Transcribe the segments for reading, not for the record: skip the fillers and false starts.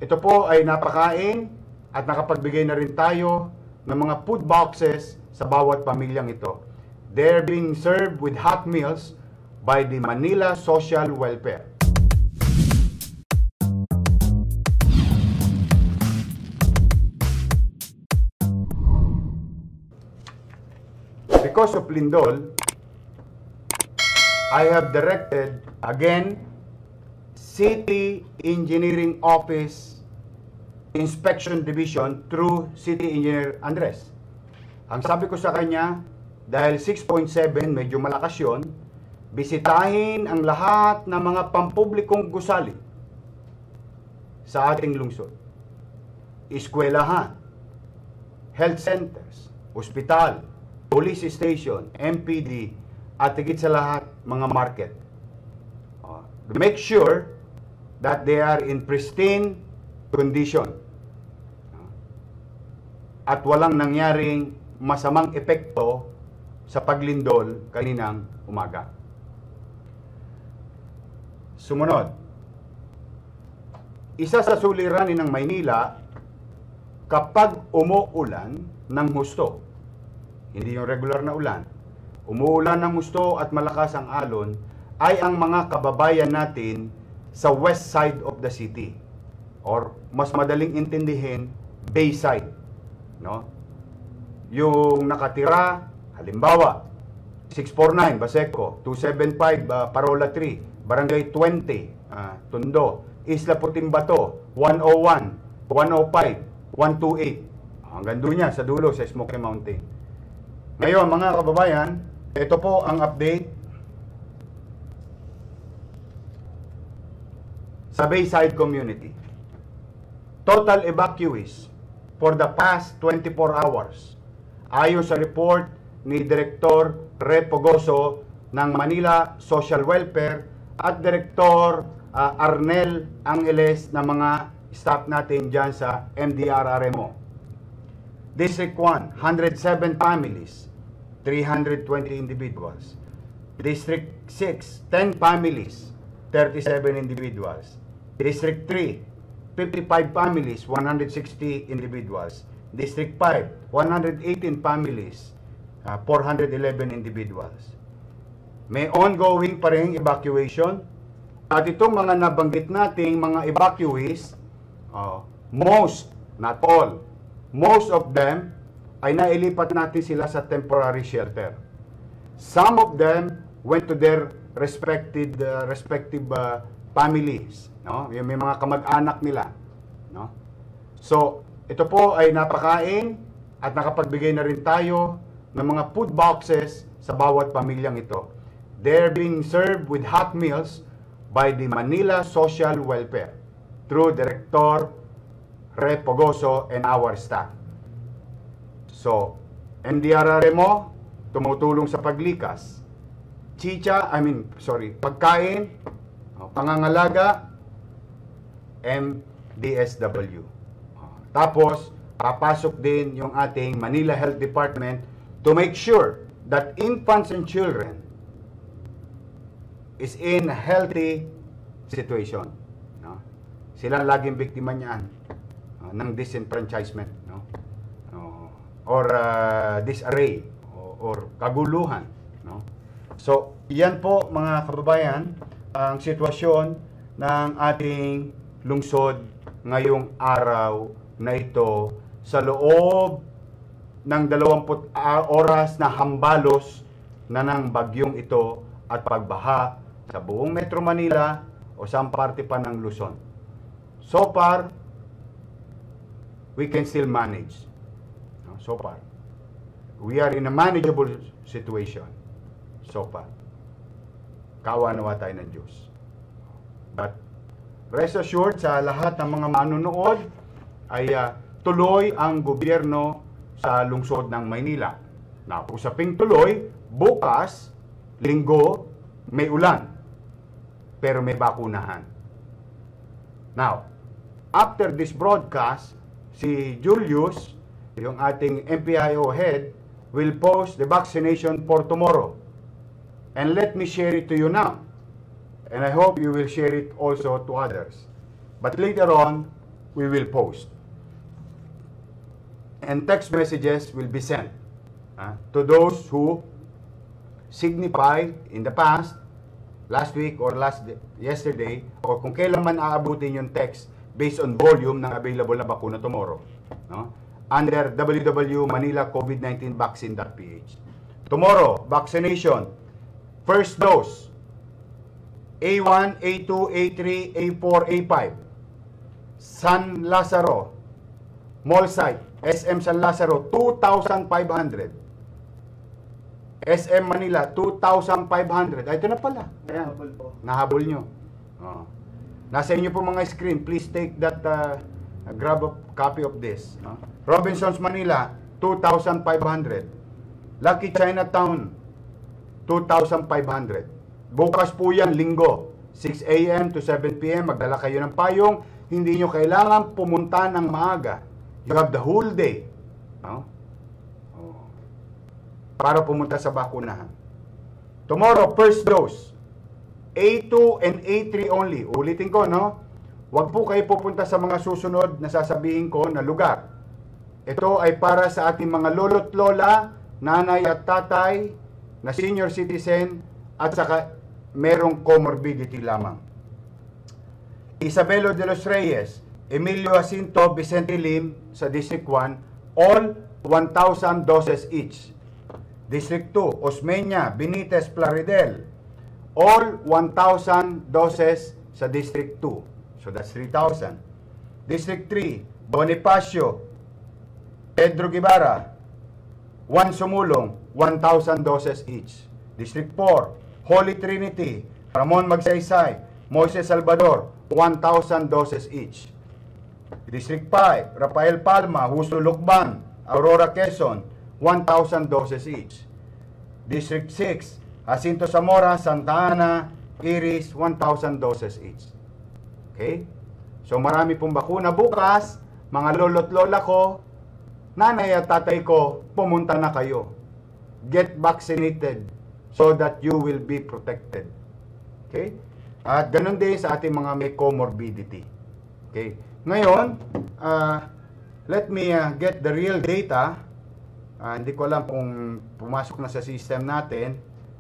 Ito po ay napakain at nakapagbigay na rin tayo ng mga food boxes sa bawat pamilyang ito. They're being served with hot meals by the Manila Social Welfare. Because of Lindol, I have directed again City Engineering Office Inspection Division through City Engineer Andres. Ang sabi ko sa kanya, dahil 6.7 medyo malakas yun, bisitahin ang lahat ng mga pampublikong gusali sa ating lungsod. Eskwelahan, health centers, ospital, police station, MPD, at higit sa lahat, mga market. Make sure that they are in pristine condition at walang nangyaring masamang epekto sa paglindol kaninang umaga. Sumunod, isa sa suliranin ng Maynila kapag umuulan ng husto, hindi yung regular na ulan, umuulan ng husto at malakas ang alon, ay ang mga kababayan natin sa west side of the city, or mas madaling intindihin, Bayside, no? Yung nakatira, halimbawa, 649 Baseco, 275 Parola 3, Barangay 20 Tondo, Isla Puting Bato, 101, 105, 128, hanggang doon yan sa dulo sa Smoky Mountain. Ngayon mga kababayan, ito po ang update sa Bayside community. Total evacuees for the past 24 hours. Ayon sa report ni Director Repogoso ng Manila Social Welfare at Director Arnel Angeles ng mga staff natin dyan sa MDRRMO. District 1, 107 families, 320 individuals. District 6, 10 families, 37 individuals. District 3, 55 families, 160 individuals. District 5, 118 families, 411 individuals. May ongoing pa rin evacuation. At itong mga nabanggit nating mga evacuees, most, not all, most of them ay nailipat natin sila sa temporary shelter. Some of them went to their respective families, no? Yung may mga kamag-anak nila, no? So, ito po ay napakain at nakapagbigay na rin tayo ng mga food boxes sa bawat pamilyang ito. They're being served with hot meals by the Manila Social Welfare through Director Repogoso and our staff. So, MDRRMO tumutulong sa paglikas. Pagkain, pangangalaga, MDSW. Tapos, papasok din yung ating Manila Health Department to make sure that infants and children is in a healthy situation. No? Sila laging biktima niyan ng disenfranchisement, no? Or disarray, or kaguluhan. No? So, yan po mga kababayan, ang sitwasyon ng ating lungsod ngayong araw na ito sa loob ng 20 oras na hambalos na ng bagyong ito at pagbaha sa buong Metro Manila o sa parte pa ng Luzon. So far, we can still manage. So far, we are in a manageable situation. So far, kawa-nawa tayo ng Diyos. But rest assured sa lahat ng mga manunood ay tuloy ang gobyerno sa lungsod ng Maynila. Na usaping tuloy, bukas, linggo, may ulan, pero may bakunahan. Now, after this broadcast, si Julius, yung ating MPIO head, will post the vaccination for tomorrow. And let me share it to you now. And I hope you will share it also to others. But later on, we will post. And text messages will be sent to those who signify in the past, last week or yesterday, or kung kailan man aabutin yung text based on volume ng available na bakuna tomorrow. No? Under www.manilacovid19vaccine.ph. Tomorrow, vaccination. First dose, A1, A2, A3, A4, A5. San Lazaro, mall site, SM San Lazaro, 2,500. SM Manila, 2,500. Ito na pala. Ayan. Nahabol nyo. Oh. Nasa inyo po mga screen. Please take that, grab a copy of this. No? Robinsons Manila, 2,500. Lucky Chinatown, 2,500. Bukas po yan, linggo. 6 a.m. to 7 p.m. Magdala kayo ng payong. Hindi nyo kailangan pumunta ng maaga. You have the whole day. No? Para pumunta sa bakunahan. Tomorrow, first dose. A2 and A3 only. Ulitin ko, no? Huwag po kayo pupunta sa mga susunod na sasabihin ko na lugar. Ito ay para sa ating mga lolo't lola, nanay at tatay, na senior citizen, at saka merong comorbidity lamang. Isabelo de los Reyes, Emilio Jacinto, Vicente Lim sa District 1, all 1,000 doses each. District 2, Osmeña, Benitez, Plaridel, all 1,000 doses sa District 2. So that's 3,000. District 3, Bonifacio, Pedro Guevara, 1 Sumulong, 1,000 doses each. District 4, Holy Trinity, Ramon Magsaysay, Moises Salvador, 1,000 doses each. District 5, Rafael Palma, Husto Lucban, Aurora Quezon, 1,000 doses each. District 6, Jacinto Zamora, Santa Ana, Iris, 1,000 doses each. Okay? So marami pong bakuna bukas, mga lolo't lola ko, nanay at tatay ko, pumunta na kayo. Get vaccinated so that you will be protected. Okay? At ganun din sa ating mga may comorbidity. Okay? Ngayon, let me get the real data. Hindi ko alam kung pumasok na sa system natin.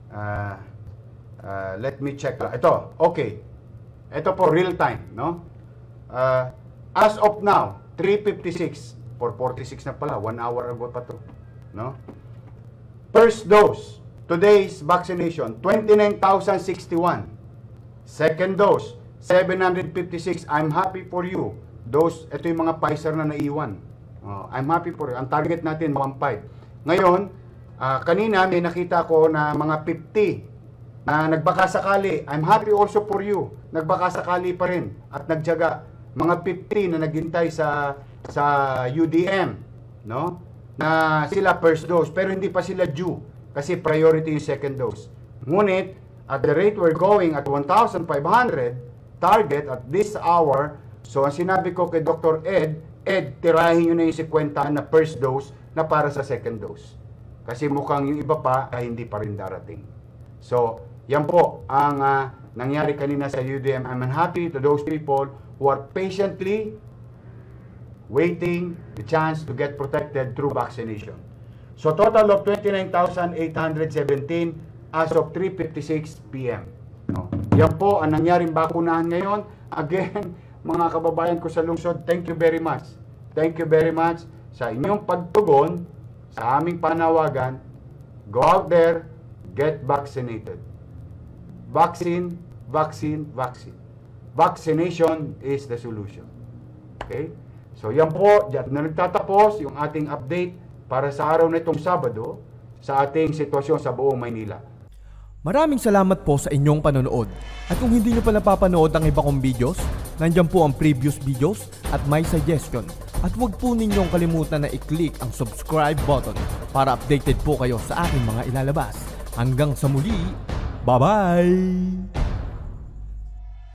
Let me check. Ito, okay. Ito po real time, no? As of now, 3:56. 4:46 na pala, 1 hour ago pa to, no? First dose, today's vaccination, 29,061. Second dose, 756. I'm happy for you. Ito yung mga Pfizer na naiwan. I'm happy for you. Ang target natin, 1.5. Ngayon, kanina may nakita ko na mga 50 na nagbakasakali. I'm happy also for you. Nagbakasakali pa rin at nagtiyaga. Mga 50 na naghintay sa UDM, no? Na sila first dose, pero hindi pa sila due kasi priority yung second dose. Ngunit, at the rate we're going at 1,500 target at this hour, so ang sinabi ko kay Dr. Ed, tirahin nyo na yung 50 na first dose na para sa second dose. Kasi mukhang yung iba pa ay hindi pa rin darating. So, yan po ang nangyari kanina sa UDM. I'm happy to those people who are patiently waiting the chance to get protected through vaccination. So, total of 29,817 as of 3:56 p.m. No? Yan po ang nangyaring bakunahan ngayon. Again, mga kababayan ko sa lungsod, thank you very much. Thank you very much sa inyong pagtugon sa aming panawagan. Go out there, get vaccinated. Vaccine, vaccine, vaccine. Vaccination is the solution. Okay? So yan po, diyan na nagtatapos yung ating update para sa araw na itong Sabado sa ating sitwasyon sa buong Maynila. Maraming salamat po sa inyong panonood. At kung hindi nyo pa napapanood ang iba kong videos, nandyan po ang previous videos at my suggestion. At huwag po ninyong kalimutan na i-click ang subscribe button para updated po kayo sa aking mga ilalabas. Hanggang sa muli, bye-bye!